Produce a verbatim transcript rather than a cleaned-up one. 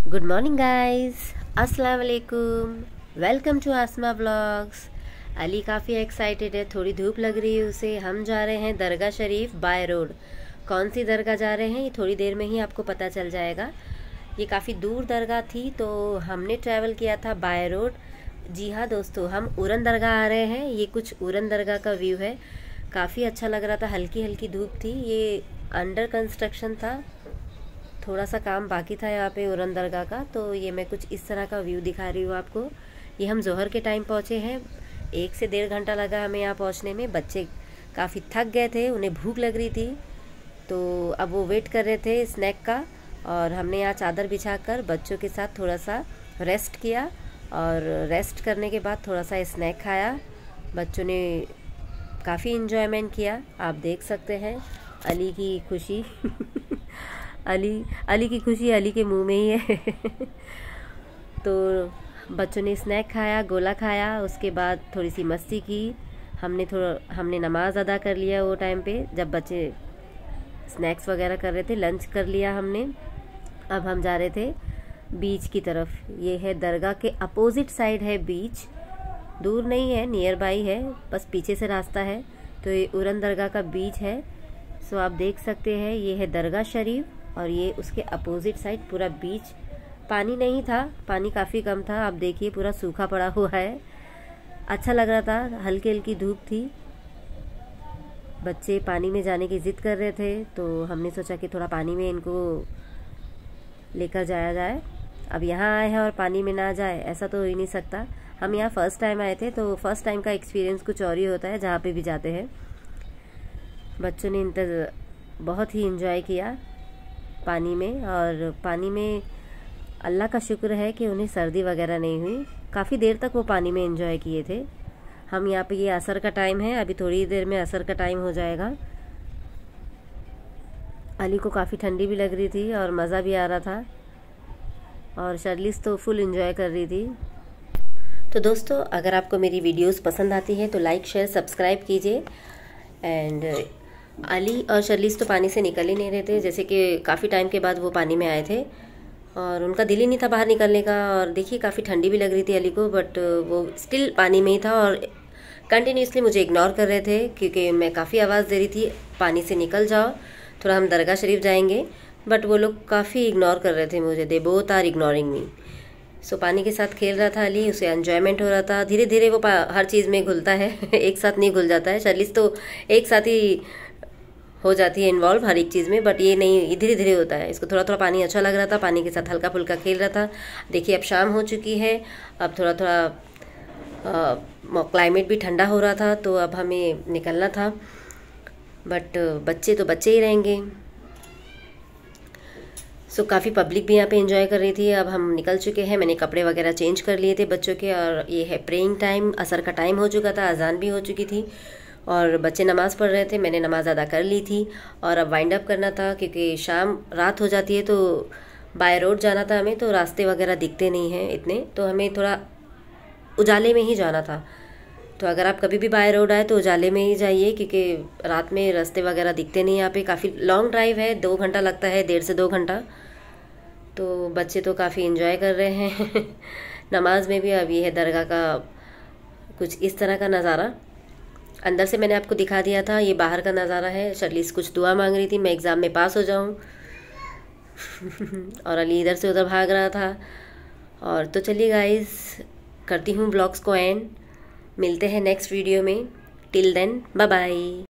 Good morning guys, अस्सलाम वालेकुम। Welcome to Asma blogs. Ali काफ़ी एक्साइटेड है, थोड़ी धूप लग रही है उसे। हम जा रहे हैं दरगाह शरीफ बाय रोड। कौन सी दरगाह जा रहे हैं ये थोड़ी देर में ही आपको पता चल जाएगा। ये काफ़ी दूर दरगाह थी तो हमने ट्रैवल किया था बाय रोड। जी हाँ दोस्तों, हम उरन दरगाह आ रहे हैं। ये कुछ उरन दरगाह का व्यू है। काफ़ी अच्छा लग रहा था, हल्की हल्की धूप थी। ये अंडर कंस्ट्रक्शन था, थोड़ा सा काम बाकी था यहाँ पे उरन दरगाह का। तो ये मैं कुछ इस तरह का व्यू दिखा रही हूँ आपको। ये हम जोहर के टाइम पहुँचे हैं, एक से डेढ़ घंटा लगा हमें यहाँ पहुँचने में। बच्चे काफ़ी थक गए थे, उन्हें भूख लग रही थी, तो अब वो वेट कर रहे थे स्नैक का। और हमने यहाँ चादर बिछाकर बच्चों के साथ थोड़ा सा रेस्ट किया, और रेस्ट करने के बाद थोड़ा सा स्नैक खाया। बच्चों ने काफ़ी इन्जॉयमेंट किया, आप देख सकते हैं अली की खुशी अली अली की खुशी अली के मुंह में ही है तो बच्चों ने स्नैक खाया, गोला खाया, उसके बाद थोड़ी सी मस्ती की। हमने थोड़ा हमने नमाज अदा कर लिया वो टाइम पे, जब बच्चे स्नैक्स वगैरह कर रहे थे। लंच कर लिया हमने। अब हम जा रहे थे बीच की तरफ। ये है दरगाह के अपोजिट साइड है बीच, दूर नहीं है, नियर बाई है, बस पीछे से रास्ता है। तो ये उरन दरगाह का बीच है। सो आप देख सकते हैं ये है दरगाह शरीफ, और ये उसके अपोजिट साइड पूरा बीच। पानी नहीं था, पानी काफ़ी कम था। आप देखिए पूरा सूखा पड़ा हुआ है। अच्छा लग रहा था, हल्की हल्की धूप थी। बच्चे पानी में जाने की ज़िद कर रहे थे, तो हमने सोचा कि थोड़ा पानी में इनको लेकर जाया जाए। अब यहाँ आए हैं और पानी में ना जाए, ऐसा तो हो ही नहीं सकता। हम यहाँ फ़र्स्ट टाइम आए थे, तो फर्स्ट टाइम का एक्सपीरियंस कुछ और ही होता है जहाँ पे भी जाते हैं। बच्चों ने इंतज़ बहुत ही इंजॉय किया पानी में। और पानी में अल्लाह का शुक्र है कि उन्हें सर्दी वगैरह नहीं हुई। काफ़ी देर तक वो पानी में एंजॉय किए थे। हम यहाँ पे, ये असर का टाइम है, अभी थोड़ी देर में असर का टाइम हो जाएगा। अली को काफ़ी ठंडी भी लग रही थी और मज़ा भी आ रहा था, और शर्लिस तो फुल एंजॉय कर रही थी। तो दोस्तों, अगर आपको मेरी वीडियोस पसंद आती है तो लाइक शेयर सब्सक्राइब कीजिए। एंड अली और शर्लिस तो पानी से निकल ही नहीं रहे थे, जैसे कि काफ़ी टाइम के बाद वो पानी में आए थे और उनका दिल ही नहीं था बाहर निकलने का। और देखिए काफ़ी ठंडी भी लग रही थी अली को, बट वो स्टिल पानी में ही था और कंटिन्यूसली मुझे इग्नोर कर रहे थे, क्योंकि मैं काफ़ी आवाज़ दे रही थी पानी से निकल जाओ, थोड़ा हम दरगाह शरीफ जाएंगे। बट वो लोग काफ़ी इग्नोर कर रहे थे मुझे, they both are ignoring me. So पानी के साथ खेल रहा था अली, उसे एन्जॉयमेंट हो रहा था। धीरे धीरे वो हर चीज़ में घुलता है एक साथ नहीं घुल जाता है। शर्लिस तो एक साथ ही हो जाती है इन्वॉल्व हर एक चीज़ में, बट ये नहीं, ये धीरे धीरे होता है। इसको थोड़ा थोड़ा पानी अच्छा लग रहा था, पानी के साथ हल्का फुल्का खेल रहा था। देखिए अब शाम हो चुकी है, अब थोड़ा थोड़ा क्लाइमेट भी ठंडा हो रहा था, तो अब हमें निकलना था। बट बच्चे तो बच्चे ही रहेंगे। सो काफ़ी पब्लिक भी यहाँ पे एंजॉय कर रही थी। अब हम निकल चुके हैं, मैंने कपड़े वगैरह चेंज कर लिए थे बच्चों के, और ये है प्रेइंग टाइम। असर का टाइम हो चुका था, अजान भी हो चुकी थी, और बच्चे नमाज़ पढ़ रहे थे। मैंने नमाज़ अदा कर ली थी और अब वाइंड अप करना था, क्योंकि शाम रात हो जाती है। तो बाय रोड जाना था हमें, तो रास्ते वगैरह दिखते नहीं हैं इतने, तो हमें थोड़ा उजाले में ही जाना था। तो अगर आप कभी भी बाय रोड आए तो उजाले में ही जाइए, क्योंकि रात में रास्ते वगैरह दिखते नहीं। यहाँ पे काफ़ी लॉन्ग ड्राइव है, दो घंटा लगता है, डेढ़ से दो घंटा। तो बच्चे तो काफ़ी इन्जॉय कर रहे हैं नमाज में भी। अब ये है दरगाह का कुछ इस तरह का नज़ारा। अंदर से मैंने आपको दिखा दिया था, ये बाहर का नज़ारा है। शर्लिस कुछ दुआ मांग रही थी, मैं एग्ज़ाम में पास हो जाऊं और अली इधर से उधर भाग रहा था। और तो चलिए गाइस, करती हूँ ब्लॉग्स को एंड। मिलते हैं नेक्स्ट वीडियो में। Till then bye bye.